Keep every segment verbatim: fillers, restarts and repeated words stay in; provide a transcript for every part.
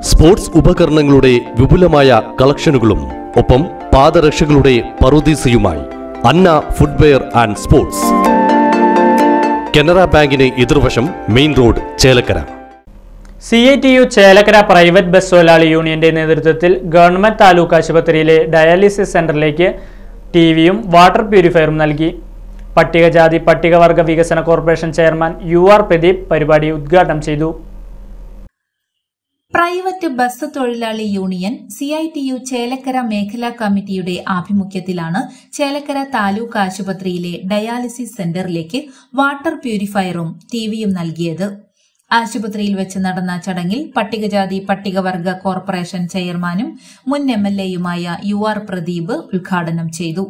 Sports ഉപകരണങ്ങളുടെ വിപുലമായ കളക്ഷനുകളും ഒപ്പം പാദരക്ഷകളുടെ പറുദീസയുമായി Anna footwear and sports. Canara ബാങ്കിന് എതിർവശം main road, Chelakkara. C I T U Chelakkara private bus തൊഴിലാളി യൂണിയന്റെ നേതൃത്വത്തിൽ ഗവൺമെന്റ് താലൂക്ക് ആശുപത്രിയിലെ ഡയാലിസിസ് സെന്ററിലേക്ക് ടി വിയും വാട്ടർ പ്യൂരിഫയറും നൽകി. പട്ടികജാതി പട്ടികവർഗ വികസന corporation chairman U R Pradeep പരിപാടി ഉദ്ഘാടനം ചെയ്തു. പ്രൈവറ്റ് ബസ് തൊഴിലാളി union C I T U Chelakkara മേഖലാ കമ്മിറ്റിയുടെ ആഭിമുഖ്യത്തിലാണ് ചേലക്കര താലൂക്ക് ആശുപത്രിയിലെ ഡയാലിസിസ് സെന്ററിലേക്ക് വാട്ടർ പ്യൂരിഫയറും ടിവിയും നൽകിയത്. ആശുപത്രിയിൽ വെച്ച് നടന്ന ചടങ്ങിൽ പട്ടികജാതി പട്ടികവർഗ കോർപ്പറേഷൻ ചെയർമാനും മുൻ എം എൽ എയുമായ യു ആർ പ്രദീപ് ഉദ്ഘാടനം ചെയ്തു.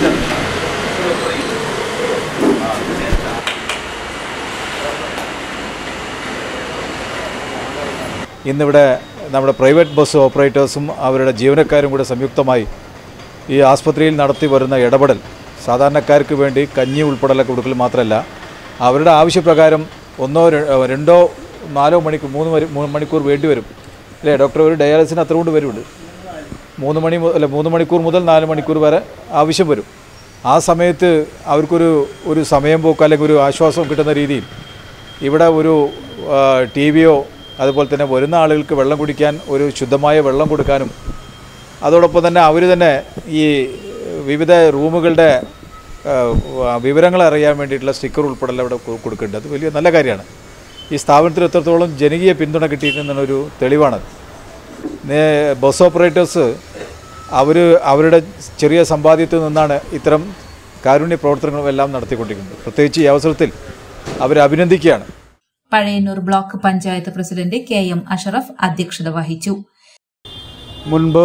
ഇന്നിവിടെ നമ്മുടെ പ്രൈവറ്റ് ബസ് ഓപ്പറേറ്റേഴ്സും അവരുടെ ജീവനക്കാരും കൂടെ സംയുക്തമായി ഈ ആസ്പത്രിയിൽ നടത്തി വരുന്ന ഇടപെടൽ സാധാരണക്കാർക്ക് വേണ്ടി കഞ്ഞി ഉൾപ്പെടെയൊക്കെ കൊടുക്കൽ മാത്രമല്ല, അവരുടെ ആവശ്യപ്രകാരം ഒന്നോ രണ്ടോ നാലോ മണിക്കൂർ മൂന്ന് മൂന്ന് മണിക്കൂർ വേണ്ടി വരും അല്ലേ ഡോക്ടർ? ഒരു ഡയാലിസിന് അത്ര കൊണ്ട് വരുന്നുണ്ട്. മൂന്ന് മണി അല്ല മൂന്ന് മണിക്കൂർ മുതൽ നാല് മണിക്കൂർ വരെ ആവശ്യം വരും. ആ സമയത്ത് അവർക്കൊരു ഒരു സമയം പോക്ക് അല്ലെങ്കിൽ ഒരു ആശ്വാസം കിട്ടുന്ന രീതിയിൽ ഇവിടെ ഒരു ടി വിയോ അതുപോലെ തന്നെ വരുന്ന ആളുകൾക്ക് വെള്ളം കുടിക്കാൻ ഒരു ശുദ്ധമായ വെള്ളം കൊടുക്കാനും അതോടൊപ്പം തന്നെ അവർ തന്നെ ഈ വിവിധ റൂമുകളുടെ വിവരങ്ങൾ അറിയാൻ വേണ്ടിയിട്ടുള്ള സ്റ്റിക്കർ ഉൾപ്പെടെ ഇവിടെ കൊടുക്കുന്നുണ്ട്. അത് വലിയ നല്ല കാര്യമാണ്. ഈ സ്ഥാപനത്തിൽ എത്രത്തോളം ജനകീയ പിന്തുണ കിട്ടിയിട്ടുണ്ടെന്നൊരു തെളിവാണത്. ബസ് ഓപ്പറേറ്റേഴ്സ് അവർ അവരുടെ ചെറിയ സമ്പാദ്യത്തിൽ നിന്നാണ് ഇത്തരം കാരുണ്യ പ്രവർത്തനങ്ങളെല്ലാം നടത്തിക്കൊണ്ടിരിക്കുന്നത്. പ്രത്യേകിച്ച് ഈ അവസരത്തിൽ അവരെ അഭിനന്ദിക്കുകയാണ്. Pazhayannur block panchayat president K M Ashraf അധ്യക്ഷത വഹിച്ചു. മുൻപ്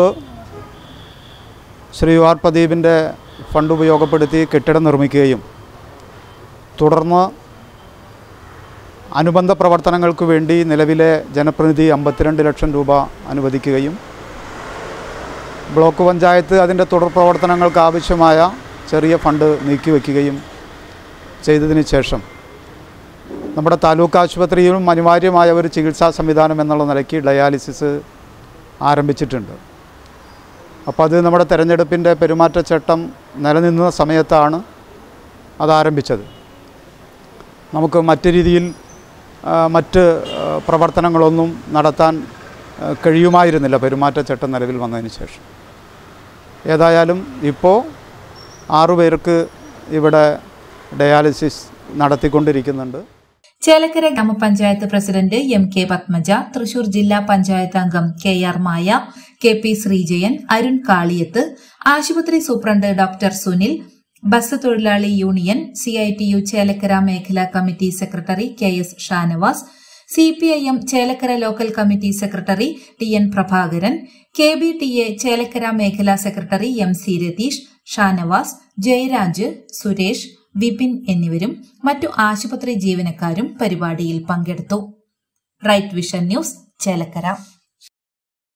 ശ്രീ ആർ പ്രദീപിൻ്റെ ഫണ്ട് ഉപയോഗപ്പെടുത്തി കെട്ടിടം നിർമ്മിക്കുകയും തുടർന്ന് അനുബന്ധ പ്രവർത്തനങ്ങൾക്ക് വേണ്ടി നിലവിലെ ജനപ്രതിനിധി അമ്പത്തിരണ്ട് ലക്ഷം രൂപ അനുവദിക്കുകയും ബ്ലോക്ക് പഞ്ചായത്ത് അതിൻ്റെ തുടർ പ്രവർത്തനങ്ങൾക്ക് ആവശ്യമായ ചെറിയ ഫണ്ട് നീക്കിവെക്കുകയും ചെയ്തതിന് ശേഷം നമ്മുടെ താലൂക്ക് ആശുപത്രിയിലും അനിവാര്യമായ ഒരു ചികിത്സാ സംവിധാനം എന്നുള്ള നിലയ്ക്ക് ഡയാലിസിസ് ആരംഭിച്ചിട്ടുണ്ട്. അപ്പോൾ അത് നമ്മുടെ തെരഞ്ഞെടുപ്പിൻ്റെ പെരുമാറ്റച്ചട്ടം നിലനിന്ന സമയത്താണ് അത് ആരംഭിച്ചത്. നമുക്ക് മറ്റു രീതിയിൽ മറ്റ് പ്രവർത്തനങ്ങളൊന്നും നടത്താൻ കഴിയുമായിരുന്നില്ല പെരുമാറ്റച്ചട്ടം നിലവിൽ വന്നതിന് ശേഷം. ഏതായാലും ഇപ്പോൾ ആറുപേർക്ക് ഇവിടെ ഡയാലിസിസ് നടത്തിക്കൊണ്ടിരിക്കുന്നുണ്ട്. ചേലക്കര ഗ്രാമപഞ്ചായത്ത് president M K Padmaja, Thrissur ജില്ലാ പഞ്ചായത്ത് അംഗം K R Maya, K P Sreejayan, Arun Kaliyath, ആശുപത്രി സൂപ്രണ്ട് ഡോക്ടർ സുനിൽ, ബസ് തൊഴിലാളി union C I T U Chelakkara മേഖലാ committee secretary K S Shanavas, C P I M Chelakkara local committee secretary T N Prabhakaran, K B T A Chelakkara മേഖലാ secretary M C Ratheesh, Shanavas, Jayaraj, Suresh, Vipin എന്നിവരും മറ്റു ആശുപത്രി ജീവനക്കാരും പരിപാടിയിൽ പങ്കെടുത്തു. Right vision news, Chelakkara.